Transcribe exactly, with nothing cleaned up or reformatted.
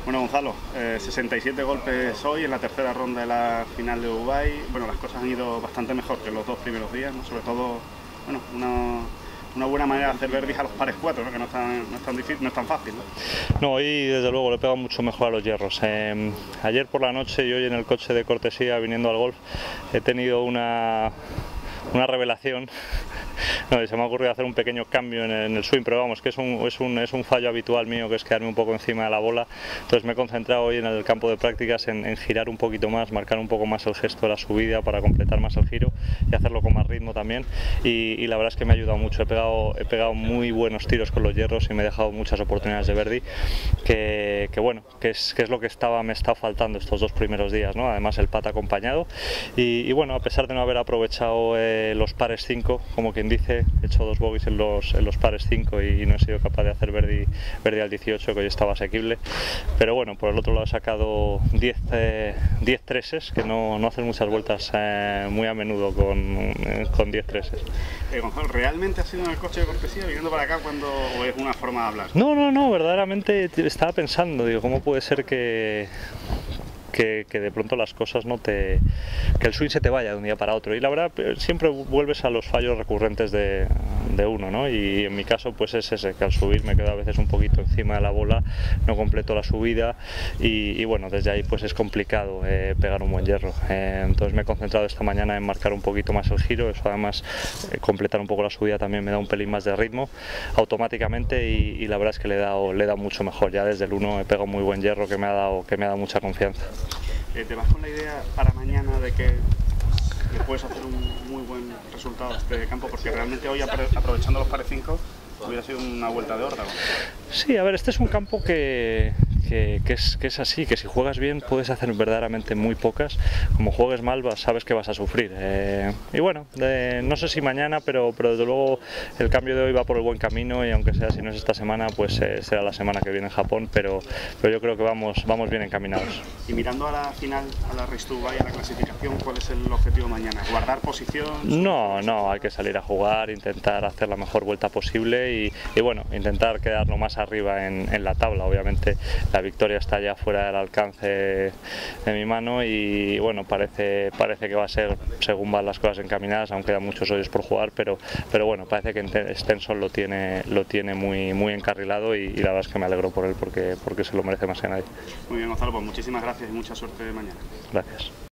Bueno, Gonzalo, eh, sesenta y siete golpes hoy en la tercera ronda de la final de Dubái. Bueno, las cosas han ido bastante mejor que los dos primeros días, ¿no? Sobre todo, bueno, una, una buena manera de hacer verdis a los pares cuatro, ¿no? Que no es tan, no es tan difícil, no es tan fácil, ¿no? No, hoy desde luego le he pegado mucho mejor a los hierros. Eh, ayer por la noche y hoy en el coche de cortesía viniendo al golf he tenido una, una revelación. No, se me ha ocurrido hacer un pequeño cambio en, en el swing, pero vamos, que es un, es, un, es un fallo habitual mío, que es quedarme un poco encima de la bola. Entonces me he concentrado hoy en el campo de prácticas en, en girar un poquito más, marcar un poco más el gesto de la subida para completar más el giro y hacerlo con más ritmo también. Y, y la verdad es que me ha ayudado mucho. He pegado, he pegado muy buenos tiros con los hierros y me he dejado muchas oportunidades de birdie, que, que bueno, que es, que es lo que estaba, me está faltando estos dos primeros días, ¿no? Además el pat acompañado. Y, y bueno, a pesar de no haber aprovechado eh, los pares cinco, como quien dice, he hecho dos bogies en los, en los pares cinco y no he sido capaz de hacer birdie, birdie al dieciocho, que hoy estaba asequible. Pero bueno, por el otro lado he sacado diez, eh, diez treses, que no, no hacen muchas vueltas eh, muy a menudo con, eh, con diez treses. Eh, Gonzalo, ¿realmente has ido en el coche de cortesía viniendo para acá cuando, o es una forma de hablar? No, no, no, verdaderamente estaba pensando, digo, ¿cómo puede ser que... Que, que de pronto las cosas no te... que el swing se te vaya de un día para otro, y la verdad siempre vuelves a los fallos recurrentes de, de uno, ¿no? Y en mi caso pues es ese, que al subir me quedo a veces un poquito encima de la bola, no completo la subida y, y bueno, desde ahí pues es complicado eh, pegar un buen hierro. Eh, entonces me he concentrado esta mañana en marcar un poquito más el giro, eso además eh, completar un poco la subida también me da un pelín más de ritmo automáticamente y, y la verdad es que le he dado, le he dado mucho mejor. Ya desde el uno he pegado muy buen hierro que me ha dado, que me ha dado mucha confianza. Eh, ¿Te vas con la idea para mañana de que, que puedes hacer un muy buen resultado este campo? Porque realmente hoy, aprovechando los pares cinco, hubiera sido una vuelta de órdago. Sí, a ver, este es un campo que, que, que, es, que es así, que si juegas bien puedes hacer verdaderamente muy pocas. Como juegues mal, sabes que vas a sufrir. Eh, y bueno, de, no sé si mañana, pero, pero desde luego el cambio de hoy va por el buen camino, y aunque sea si no es esta semana, pues eh, será la semana que viene en Japón, pero, pero yo creo que vamos, vamos bien encaminados. Y mirando a la final, a la Race to Dubai, a la clasificación, ¿cuál es el objetivo mañana? ¿Guardar posición? No, no, hay que salir a jugar, intentar hacer la mejor vuelta posible y, y bueno, intentar quedar lo más arriba en, en la tabla. Obviamente la victoria está ya fuera del alcance de mi mano y bueno, parece, parece que va a ser, según van las cosas encaminadas, aún quedan muchos hoyos por jugar, pero, pero bueno, parece que Stenson lo tiene, lo tiene muy, muy encarrilado y, y la verdad es que me alegro por él porque, porque se lo merece más que nadie. Muy bien, Gonzalo, pues muchísimas gracias y mucha suerte mañana. Gracias.